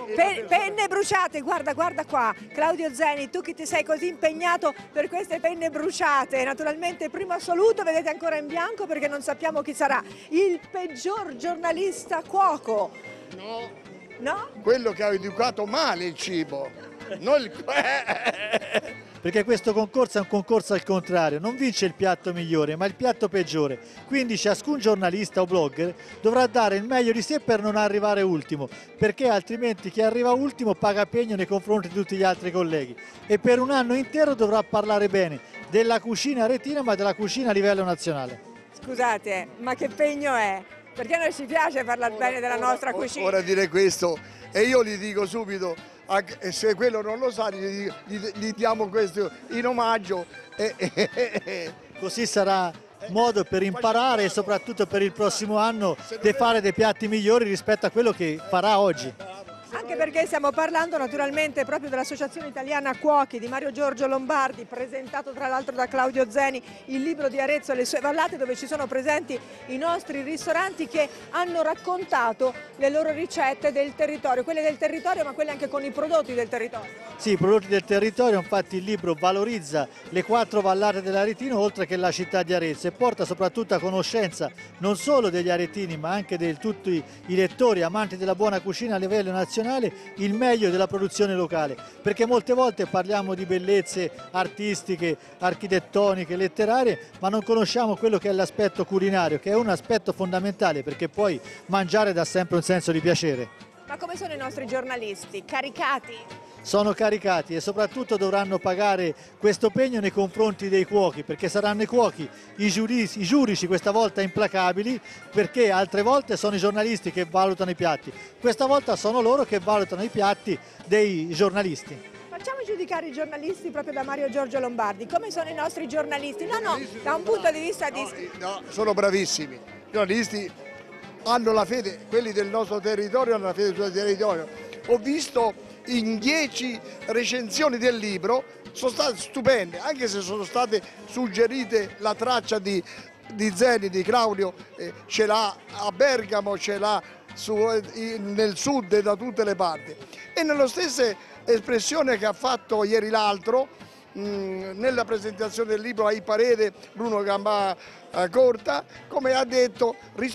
Penne bruciate, guarda qua, Claudio Zeni, tu che ti sei così impegnato per queste penne bruciate, naturalmente primo assoluto, vedete ancora in bianco perché non sappiamo chi sarà, il peggior giornalista cuoco. No. No? Quello che ha educato male il cibo. Non il... Perché questo concorso è un concorso al contrario, non vince il piatto migliore ma il piatto peggiore, quindi ciascun giornalista o blogger dovrà dare il meglio di sé per non arrivare ultimo, perché altrimenti chi arriva ultimo paga pegno nei confronti di tutti gli altri colleghi e per un anno intero dovrà parlare bene della cucina aretina ma della cucina a livello nazionale. Scusate, ma che pegno è? Perché a noi ci piace parlare bene della nostra cucina. Ora dire questo e io gli dico subito, se quello non lo sa, gli diamo questo in omaggio. Così sarà modo per imparare e soprattutto per il prossimo anno di fare dei piatti migliori rispetto a quello che farà oggi. Anche perché stiamo parlando naturalmente proprio dell'Associazione Italiana Cuochi di Mario Giorgio Lombardi, presentato tra l'altro da Claudio Zeni, il libro di Arezzo e le sue vallate, dove ci sono presenti i nostri ristoranti che hanno raccontato le loro ricette del territorio, quelle del territorio ma quelle anche con i prodotti del territorio. Sì, i prodotti del territorio, infatti il libro valorizza le 4 vallate dell'Aretino oltre che la città di Arezzo e porta soprattutto a conoscenza non solo degli aretini ma anche di tutti i lettori amanti della buona cucina a livello nazionale il meglio della produzione locale, perché molte volte parliamo di bellezze artistiche, architettoniche, letterarie, ma non conosciamo quello che è l'aspetto culinario, che è un aspetto fondamentale, perché poi mangiare dà sempre un senso di piacere. Ma come sono i nostri giornalisti? Caricati? Sono caricati e soprattutto dovranno pagare questo pegno nei confronti dei cuochi, perché saranno i cuochi, i giudici questa volta implacabili, perché altre volte sono i giornalisti che valutano i piatti, questa volta sono loro che valutano i piatti dei giornalisti. Facciamo giudicare i giornalisti proprio da Mario Giorgio Lombardi, come sono i nostri giornalisti? No, da un punto di vista di... No, sono bravissimi, i giornalisti hanno la fede, quelli del nostro territorio hanno la fede sul territorio. Ho visto in 10 recensioni del libro, sono state stupende, anche se sono state suggerite la traccia di Zeni, di Claudio, ce l'ha a Bergamo, ce l'ha nel sud e da tutte le parti. E nella stessa espressione che ha fatto ieri l'altro, nella presentazione del libro ai Parere Bruno Gambacorta, come ha detto,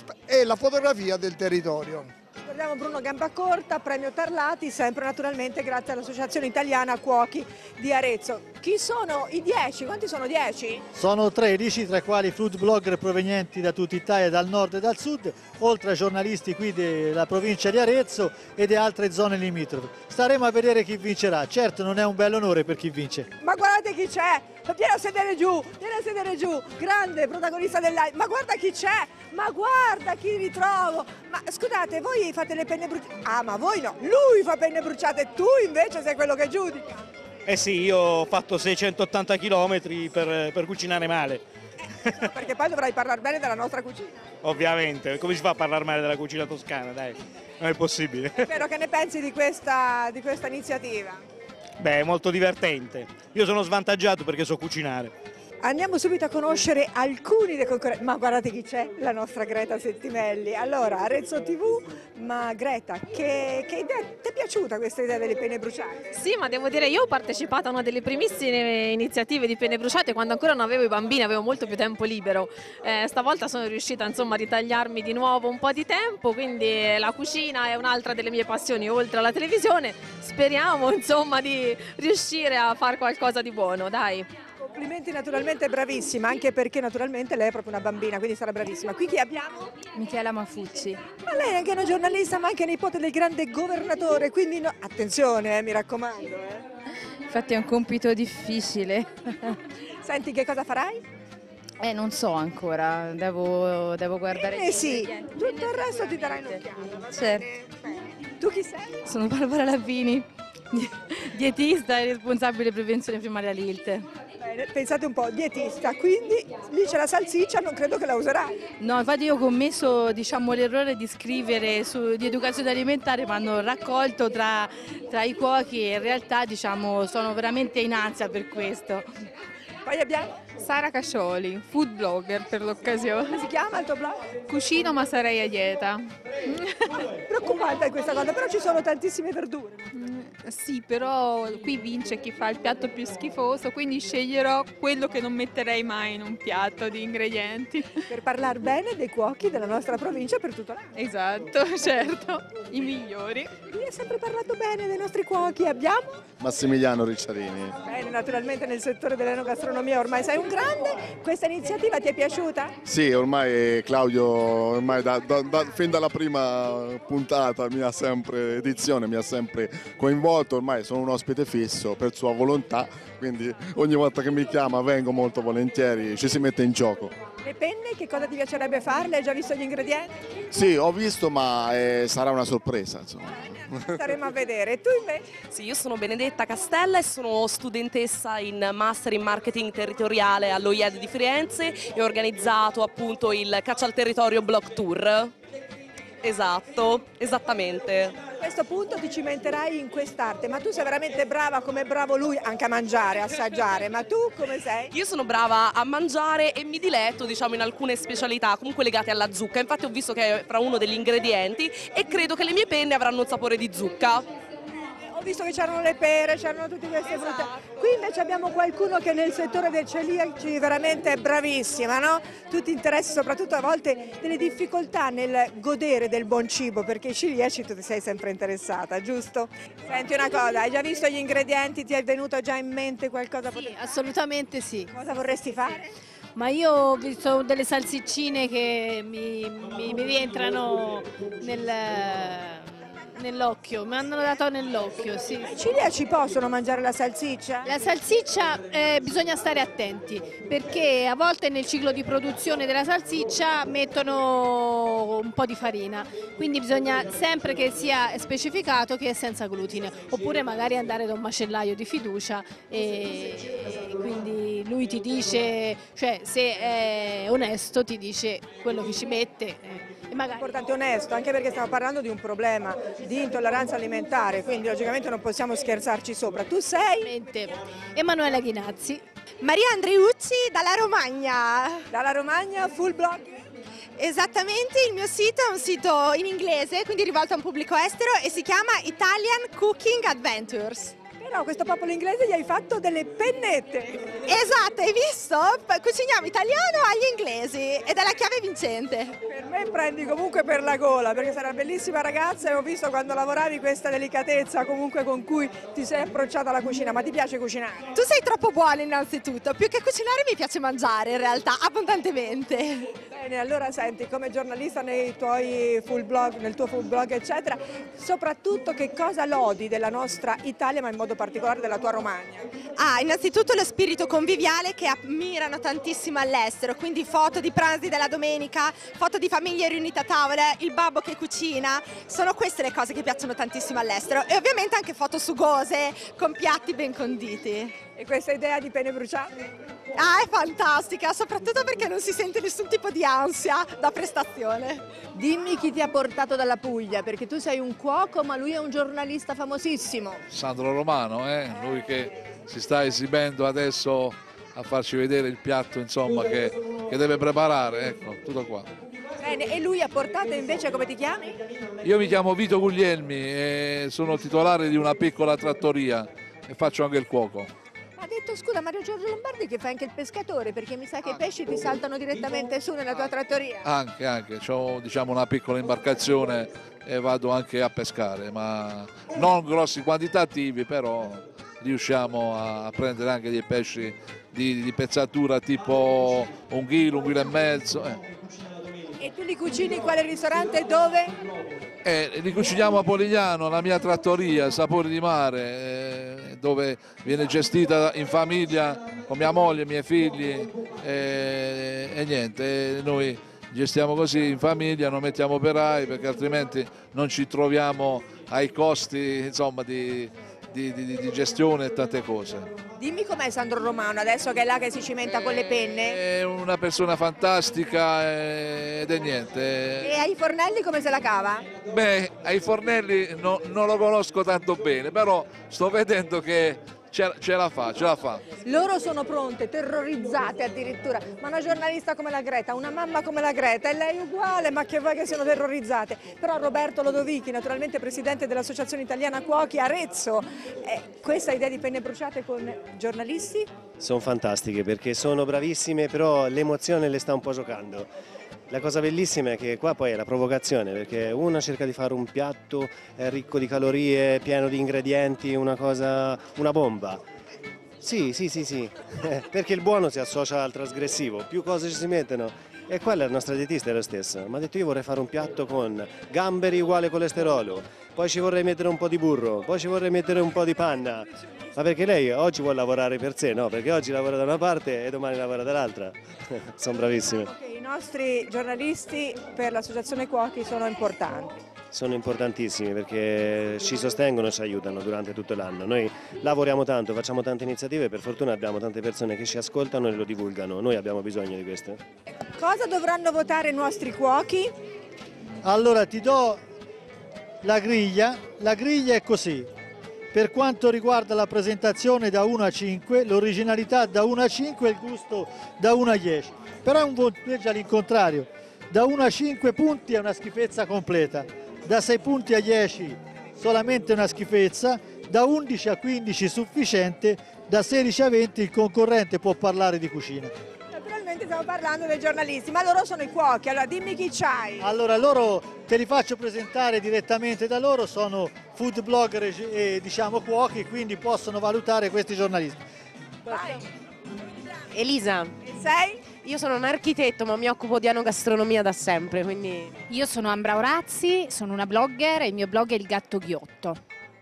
è la fotografia del territorio. Ricordiamo Bruno Gambacorta, premio Tarlati, sempre naturalmente grazie all'Associazione Italiana Cuochi di Arezzo. Chi sono i 10? Quanti sono 10? Sono 13, tra i quali food blogger provenienti da tutta Italia, dal nord e dal sud, oltre a giornalisti qui della provincia di Arezzo e di altre zone limitrofe. Staremo a vedere chi vincerà, certo non è un bel onore per chi vince. Ma guardate chi c'è, vieni a sedere giù, grande protagonista dell'anno, ma guarda chi c'è, ma guarda chi ritrovo, ma scusate, voi fate le penne bruciate, ah ma voi no, lui fa penne bruciate, tu invece sei quello che giudica. Eh sì, io ho fatto 680 km per cucinare male. Perché poi dovrai parlare bene della nostra cucina. Ovviamente, come si fa a parlare male della cucina toscana, dai, non è possibile. Spero, che ne pensi di questa iniziativa? Beh, è molto divertente. Io sono svantaggiato perché so cucinare. Andiamo subito a conoscere alcuni dei concorrenti, ma guardate chi c'è, la nostra Greta Settimelli. Allora, Arezzo TV, ma Greta, che idea, ti è piaciuta questa idea delle penne bruciate? Sì, ma devo dire, io ho partecipato a una delle primissime iniziative di penne bruciate quando ancora non avevo i bambini, avevo molto più tempo libero. Stavolta sono riuscita insomma a ritagliarmi di nuovo un po' di tempo, quindi la cucina è un'altra delle mie passioni, oltre alla televisione. Speriamo insomma di riuscire a fare qualcosa di buono, dai. Complimenti, naturalmente bravissima, anche perché naturalmente lei è proprio una bambina, quindi sarà bravissima. Qui chi abbiamo? Michela Mafucci. Ma lei è anche una giornalista, ma anche nipote del grande governatore, quindi no, attenzione, mi raccomando. Infatti è un compito difficile. Senti, che cosa farai? Non so ancora, devo guardare. Sì, tutto il resto ti darai un'occhiata. Certo. Tu chi sei? Sono Barbara Labbini, dietista e responsabile prevenzione primaria LILT. Bene, pensate un po', dietista, quindi lì c'è la salsiccia, non credo che la userai. No, infatti io ho commesso l'errore di scrivere di educazione alimentare, ma hanno raccolto tra i cuochi e in realtà sono veramente in ansia per questo. Poi abbiamo? Sara Cascioli, food blogger per l'occasione. Come si chiama il tuo blog? Cucino ma sarei a dieta. Preoccupante questa cosa, però ci sono tantissime verdure. Sì, però qui vince chi fa il piatto più schifoso, quindi sceglierò quello che non metterei mai in un piatto di ingredienti. Per parlare bene dei cuochi della nostra provincia per tutto l'anno. Esatto, certo, i migliori. Lui ha sempre parlato bene dei nostri cuochi, abbiamo? Massimiliano Ricciarini. Bene, naturalmente nel settore dell'enogastronomia ormai sei un grande, questa iniziativa ti è piaciuta? Sì, ormai Claudio, ormai fin dalla prima puntata edizione mi ha sempre coinvolto, ormai sono un ospite fisso per sua volontà, quindi ogni volta che mi chiama vengo molto volentieri, ci si mette in gioco. Le penne, che cosa ti piacerebbe farle? Hai già visto gli ingredienti? Sì, ho visto, ma sarà una sorpresa, insomma. Staremo a vedere. E tu invece? Sì, io sono Benedetta Castella e sono studentessa in Master in Marketing Territoriale all'OIED di Firenze e ho organizzato appunto il Caccia al Territorio Blog Tour. Esatto, esattamente. A questo punto ti cimenterai in quest'arte, ma tu sei veramente brava come è bravo lui anche a mangiare, a assaggiare, ma tu come sei? Io sono brava a mangiare e mi diletto, diciamo, in alcune specialità comunque legate alla zucca, infatti ho visto che è fra uno degli ingredienti e credo che le mie penne avranno un sapore di zucca. Ho visto che c'erano le pere, c'erano tutte queste frutte. Qui invece abbiamo qualcuno che nel settore del celiaci veramente è bravissima, no? Tu ti interessi soprattutto a volte delle difficoltà nel godere del buon cibo, perché i celiaci tu ti sei sempre interessata, giusto? Senti una cosa, hai già visto gli ingredienti? Ti è venuto già in mente qualcosa? Sì, assolutamente sì. Cosa vorresti fare? Ma io ho visto delle salsiccine che mi rientrano nell'occhio, mi hanno dato nell'occhio, sì. I celiaci possono mangiare la salsiccia? La salsiccia bisogna stare attenti perché a volte nel ciclo di produzione della salsiccia mettono un po' di farina, quindi bisogna sempre che sia specificato che è senza glutine, oppure magari andare da un macellaio di fiducia e quindi lui ti dice, cioè se è onesto ti dice quello che ci mette. È importante onesto, anche perché stiamo parlando di un problema di intolleranza alimentare, quindi logicamente non possiamo scherzarci sopra. Tu sei? Emanuela Ghinazzi. Maria Andreucci dalla Romagna. Dalla Romagna, full blog? Esattamente, il mio sito è un sito in inglese, quindi rivolto a un pubblico estero e si chiama Italian Cooking Adventures. Però questo popolo inglese gli hai fatto delle pennette. Esatto, hai visto? Cuciniamo italiano agli inglesi ed è la chiave vincente. Per me prendi comunque per la gola, perché sei una bellissima ragazza e ho visto quando lavoravi questa delicatezza comunque con cui ti sei approcciata alla cucina. Ma ti piace cucinare? Tu sei troppo buona innanzitutto, più che cucinare mi piace mangiare in realtà, abbondantemente. Bene, allora senti, come giornalista nel tuo full blog eccetera, soprattutto che cosa lodi della nostra Italia, ma in modo particolare della tua Romagna? Innanzitutto lo spirito conviviale che ammirano tantissimo all'estero, quindi foto di pranzi della domenica, foto di famiglie riunite a tavola, il babbo che cucina, sono queste le cose che piacciono tantissimo all'estero e ovviamente anche foto sugose con piatti ben conditi. E questa idea di penne bruciate? È fantastica, soprattutto perché non si sente nessun tipo di ansia da prestazione. Dimmi chi ti ha portato dalla Puglia, perché tu sei un cuoco ma lui è un giornalista famosissimo. Sandro Romano, lui che si sta esibendo adesso a farci vedere il piatto insomma, che deve preparare, ecco, tutto qua. Bene, e lui ha portato invece, come ti chiami? Io mi chiamo Vito Guglielmi e sono titolare di una piccola trattoria e faccio anche il cuoco. Ha detto scusa Mario Giorgio Lombardi che fai anche il pescatore, perché mi sa che i pesci ti saltano direttamente su nella tua trattoria. Anche, ho diciamo una piccola imbarcazione e vado anche a pescare, ma non grossi quantitativi, però riusciamo a prendere anche dei pesci di pezzatura tipo 1 chilo, 1,5 chili. E tu li cucini in quale ristorante e dove? Li cuciniamo a Polignano, la mia trattoria, Sapori di Mare, dove viene gestita in famiglia con mia moglie, i miei figli e niente, noi gestiamo così in famiglia, non mettiamo operai perché altrimenti non ci troviamo ai costi insomma, di gestione e tante cose. Dimmi com'è Sandro Romano, adesso che è là che si cimenta con le penne? È una persona fantastica ed è niente. E ai fornelli come se la cava? Beh, ai fornelli non lo conosco tanto bene, però sto vedendo che ce la fa. Loro sono pronte, terrorizzate addirittura, ma una giornalista come la Greta, una mamma come la Greta, e lei uguale, ma che vuoi che siano terrorizzate. Però Roberto Lodovichi, naturalmente presidente dell'Associazione Italiana Cuochi Arezzo, questa idea di penne bruciate con giornalisti? Sono fantastiche perché sono bravissime, però l'emozione le sta un po' giocando. La cosa bellissima è che qua poi è la provocazione, perché una cerca di fare un piatto ricco di calorie, pieno di ingredienti, una bomba. Sì, perché il buono si associa al trasgressivo, più cose ci si mettono. E qua la nostra dietista è la stessa, mi ha detto io vorrei fare un piatto con gamberi uguale colesterolo, poi ci vorrei mettere un po' di burro, poi ci vorrei mettere un po' di panna. Ma perché lei oggi vuole lavorare per sé, no? Perché oggi lavora da una parte e domani lavora dall'altra. Sono bravissime. Okay, i nostri giornalisti per l'Associazione Cuochi sono importanti. Sono importantissimi perché ci sostengono, ci aiutano durante tutto l'anno. Noi lavoriamo tanto, facciamo tante iniziative, per fortuna abbiamo tante persone che ci ascoltano e lo divulgano. Noi abbiamo bisogno di questo. Cosa dovranno votare i nostri cuochi? Allora ti do la griglia è così. Per quanto riguarda la presentazione da 1 a 5, l'originalità da 1 a 5 e il gusto da 1 a 10. Però è un punteggio all'incontrario. Da 1 a 5 punti è una schifezza completa, da 6 punti a 10 solamente una schifezza, da 11 a 15 sufficiente, da 16 a 20 il concorrente può parlare di cucina. Naturalmente stiamo parlando dei giornalisti, ma loro sono i cuochi, allora dimmi chi c'hai. Allora loro te li faccio presentare direttamente da loro, sono food blogger e diciamo cuochi, quindi possono valutare questi giornalisti. Vai. Elisa. E sei? Io sono un architetto ma mi occupo di enogastronomia da sempre, quindi... Io sono Ambra Orazzi, sono una blogger e il mio blog è Il Gatto Ghiotto.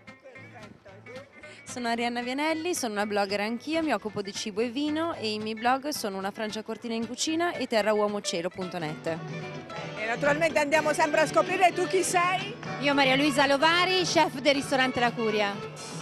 Sono Arianna Vianelli, sono una blogger anch'io, mi occupo di cibo e vino e i miei blog sono Una Francia Cortina in Cucina e terrauomocielo.net. E naturalmente andiamo sempre a scoprire tu chi sei. Io Maria Luisa Lovari, chef del ristorante La Curia.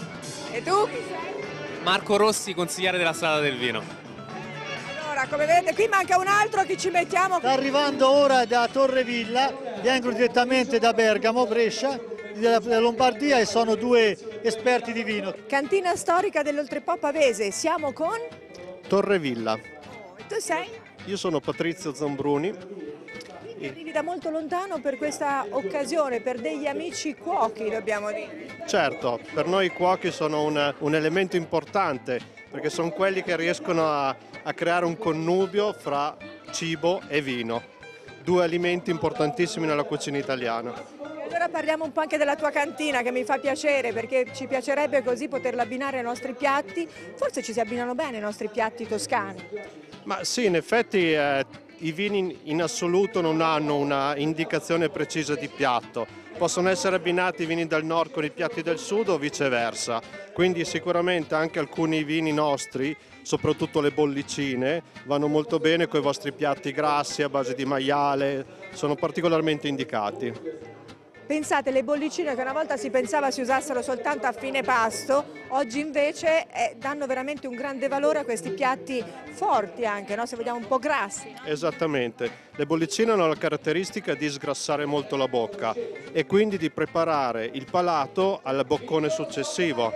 E tu chi sei? Marco Rossi, consigliere della Strada del Vino. Allora, come vedete qui manca un altro, chi ci mettiamo? Sta arrivando ora da Torrevilla, vengono direttamente da Bergamo, Brescia, della Lombardia e sono due esperti di vino. Cantina storica dell'Oltrepò Pavese, siamo con? Torrevilla. E tu sei? Io sono Patrizio Zambruni. Quindi arrivi da molto lontano per questa occasione, per degli amici cuochi, dobbiamo dire. Certo, per noi i cuochi sono un elemento importante perché sono quelli che riescono a creare un connubio fra cibo e vino, due alimenti importantissimi nella cucina italiana. Allora parliamo un po' anche della tua cantina, che mi fa piacere perché ci piacerebbe così poterla abbinare ai nostri piatti. Forse ci si abbinano bene i nostri piatti toscani. Ma sì, in effetti i vini in assoluto non hanno una indicazione precisa di piatto. Possono essere abbinati i vini del nord con i piatti del sud o viceversa. Quindi sicuramente anche alcuni vini nostri, soprattutto le bollicine, vanno molto bene con i vostri piatti grassi a base di maiale, sono particolarmente indicati. Pensate, le bollicine che una volta si pensava si usassero soltanto a fine pasto, oggi invece danno veramente un grande valore a questi piatti forti anche, no? Se vogliamo un po' grassi. Esattamente, le bollicine hanno la caratteristica di sgrassare molto la bocca e quindi di preparare il palato al boccone successivo.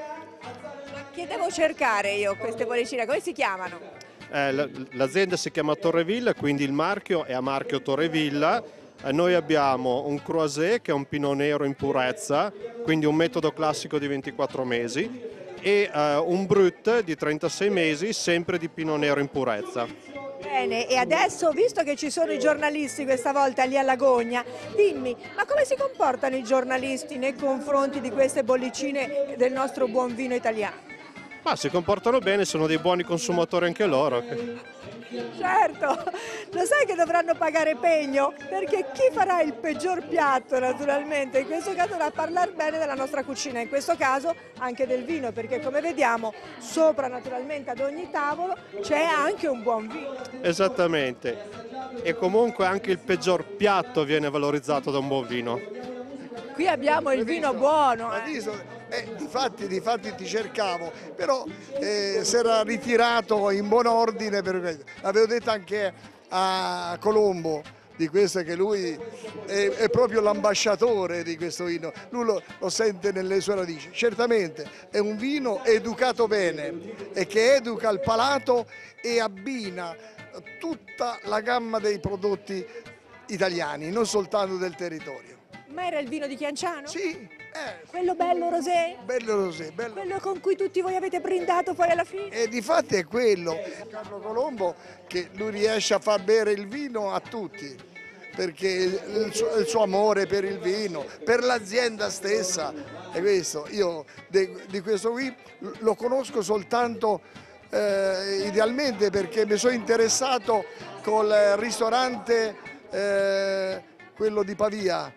Che devo cercare io queste bollicine? Come si chiamano? L'azienda si chiama Torrevilla, quindi il marchio è a marchio Torrevilla. Noi abbiamo un Croisé che è un Pinot Nero in purezza, quindi un metodo classico di 24 mesi, e un Brut di 36 mesi, sempre di Pinot Nero in purezza. Bene, e adesso, visto che ci sono i giornalisti questa volta lì alla Gogna, dimmi, ma come si comportano i giornalisti nei confronti di queste bollicine del nostro buon vino italiano? Ma si comportano bene, sono dei buoni consumatori anche loro. Certo, lo sai che dovranno pagare pegno? Perché chi farà il peggior piatto naturalmente, in questo caso dovrà parlare bene della nostra cucina, in questo caso anche del vino, perché come vediamo sopra naturalmente ad ogni tavolo c'è anche un buon vino. Esattamente, e comunque anche il peggior piatto viene valorizzato da un buon vino. Qui abbiamo il vino buono. Difatti ti cercavo, però si era ritirato in buon ordine, l'avevo detto anche a Colombo, di questo, che lui è proprio l'ambasciatore di questo vino, lui lo sente nelle sue radici. Certamente è un vino educato bene e che educa il palato e abbina tutta la gamma dei prodotti italiani, non soltanto del territorio. Ma era il vino di Chianciano? Sì. Quello bello rosé? Bello rosé, bello. Quello con cui tutti voi avete brindato poi alla fine? E difatti è quello, Carlo Colombo, che lui riesce a far bere il vino a tutti, perché il suo amore per il vino, per l'azienda stessa, è questo. Io di questo qui lo conosco soltanto idealmente perché mi sono interessato col ristorante, quello di Pavia,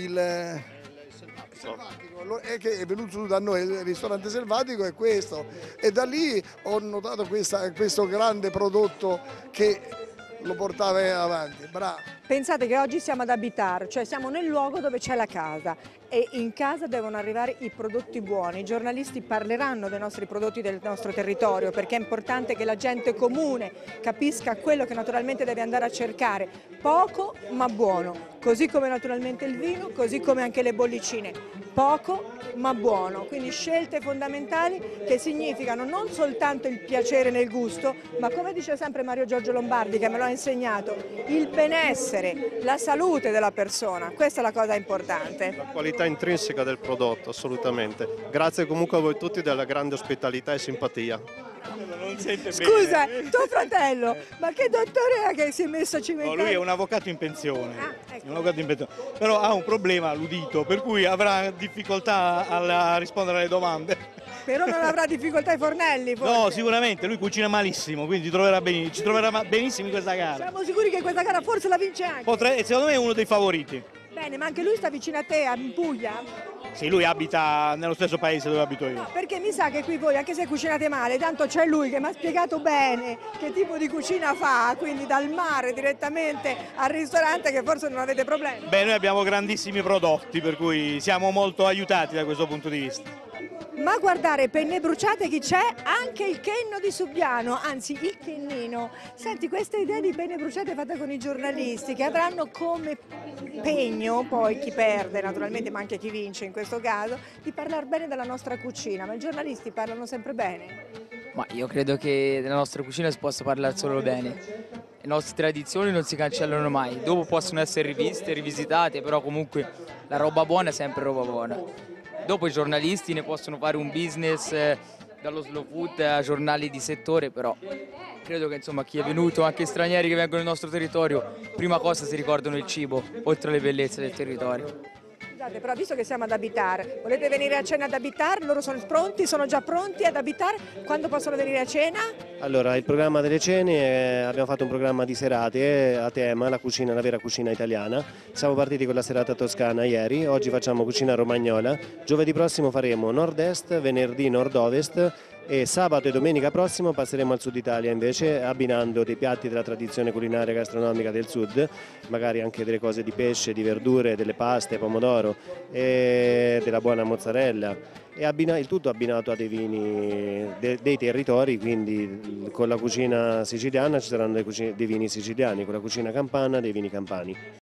che è venuto su da noi, il ristorante Selvatico è questo, e da lì ho notato questo grande prodotto che lo portava avanti. Bravo. Pensate che oggi siamo ad Abitar, cioè siamo nel luogo dove c'è la casa, e in casa devono arrivare i prodotti buoni. I giornalisti parleranno dei nostri prodotti, del nostro territorio, perché è importante che la gente comune capisca quello che naturalmente deve andare a cercare, poco ma buono, così come naturalmente il vino, così come anche le bollicine, poco ma buono, quindi scelte fondamentali che significano non soltanto il piacere nel gusto, ma come dice sempre Mario Giorgio Lombardi, che me lo ha insegnato, il benessere, la salute della persona, questa è la cosa importante. La qualità intrinseca del prodotto, assolutamente. Grazie comunque a voi tutti della grande ospitalità e simpatia. Non sente Scusa, bene. tuo fratello, ma che dottore è che si è messo a cimentare? No, lui è un avvocato in pensione, un avvocato in pensione, però ha un problema all'udito, per cui avrà difficoltà a rispondere alle domande. Però non avrà difficoltà ai fornelli, forse. No, sicuramente, lui cucina malissimo, quindi ci troverà benissimo in questa gara. Siamo sicuri che questa gara forse la vince anche? Secondo me è uno dei favoriti. Bene, ma anche lui sta vicino a te, in Puglia? Sì, lui abita nello stesso paese dove abito io. No, perché mi sa che qui voi, anche se cucinate male, tanto c'è lui che mi ha spiegato bene che tipo di cucina fa, quindi dal mare direttamente al ristorante, che forse non avete problemi. Beh, noi abbiamo grandissimi prodotti, per cui siamo molto aiutati da questo punto di vista. Ma guardare, penne bruciate chi c'è? Anche il Kenno di Subiano, anzi il Kennino. Senti, questa idea di penne bruciate fatta con i giornalisti, che avranno come pegno, poi chi perde naturalmente, ma anche chi vince in questo caso, di parlare bene della nostra cucina. Ma i giornalisti parlano sempre bene? Ma io credo che della nostra cucina si possa parlare solo bene. Le nostre tradizioni non si cancellano mai, dopo possono essere riviste, rivisitate, però comunque la roba buona è sempre roba buona. Dopo i giornalisti ne possono fare un business, dallo slow food a giornali di settore, però credo che insomma chi è venuto, anche stranieri che vengono nel nostro territorio, prima cosa si ricordano il cibo, oltre alle bellezze del territorio. Scusate, però visto che siamo ad Abitar, volete venire a cena ad Abitar? Loro sono pronti, sono già pronti ad Abitar? Quando possono venire a cena? Allora, il programma delle cene, abbiamo fatto un programma di serate a tema, la cucina, la vera cucina italiana. Siamo partiti con la serata toscana ieri, oggi facciamo cucina romagnola, giovedì prossimo faremo nord-est, venerdì nord-ovest, e sabato e domenica prossimo passeremo al sud Italia invece, abbinando dei piatti della tradizione culinaria gastronomica del sud, magari anche delle cose di pesce, di verdure, delle paste, pomodoro e della buona mozzarella, e il tutto abbinato a dei vini dei territori, quindi con la cucina siciliana ci saranno dei vini siciliani, con la cucina campana dei vini campani.